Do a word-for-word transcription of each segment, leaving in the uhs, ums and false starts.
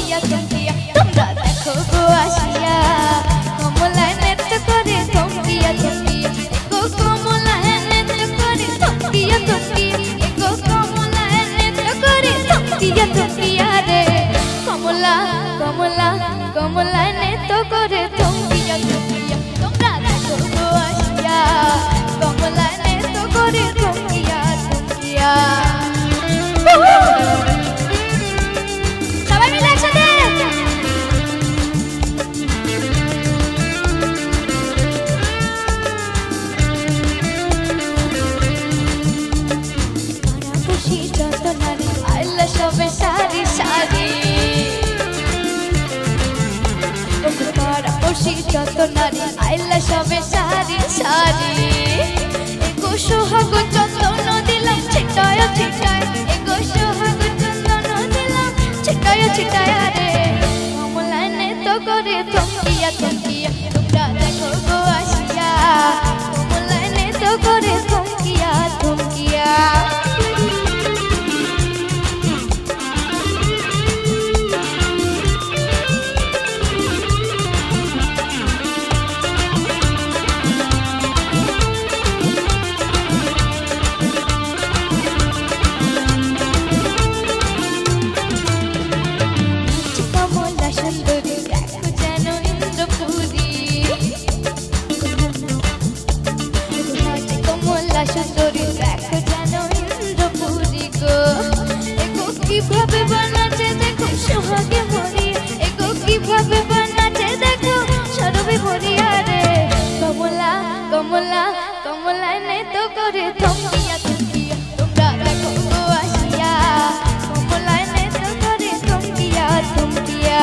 থমকিয়া থমকিয়া তোমরা দেখো গো আসিয়া কমলা নৃত্য করে থমকিয়া থমকিয়া গো কমলা নৃত্য করে থমকিয়া থমকিয়া গো কমলা নৃত্য করে থমকিয়া থমকিয়া রে কমলা কমলা কমলা নৃত্য করে থমকিয়া থমকিয়া তোমরা দেখো গো আসিয়া কমলা নৃত্য করে থমকিয়া থমকিয়া সবাই মিলে একসাথে খুশি যত নারী আল্লাহ সবে সারি সারি খুশি যত নারী আল্লাহ সবে সারি সারি এগো সোহাগ চন্দন দিলাম ছিটায় ছিটায় এগো সোহাগ চন্দন দিলাম ছিটায় ছিটায় রে কমলা নৃত্য করে থমকিয়া থমকিয়া তোমরা দেখো গো আসিয়া কমলা নৃত্য করে থমকিয়া থমকিয়া সুন্দরী দেখো জানো ইন্দ্রপুরী গো এগো কিভাবে বানাচ্ছে দেখো সোহাগে ভরিয়া এগো কিভাবে বানাচ্ছে দেখো সরবে ভরিয়া রে কমলা কমলা কমলা নৃত্য করে থমকিয়া থমকিয়া তোমরা দেখো গো আসিয়া কমলা নৃত্য করে থমকিয়া থমকিয়া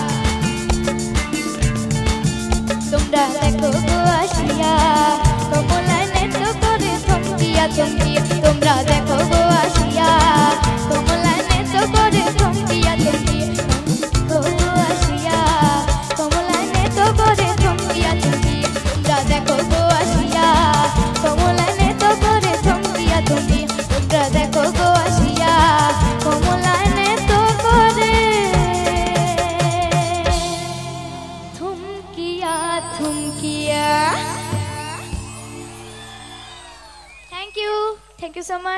তোমরা দেখো গো আসিয়া কমলা নৃত্য করে থমকিয়া থমকিয়া তোমরা দেখো গো আসিয়া কমলা নৃত্য করে থমকিয়া থমকিয়া গো আসিয়া কমলা নৃত্য করে থমকিয়া থমকিয়া তোমরা দেখো গো আসিয়া কমলা নৃত্য করে থমকিয়া থমকিয়া তোমরা দেখো গো আসিয়া কমলা নৃত্য করে থমকিয়া থমকিয়া Thank you. Thank you so much.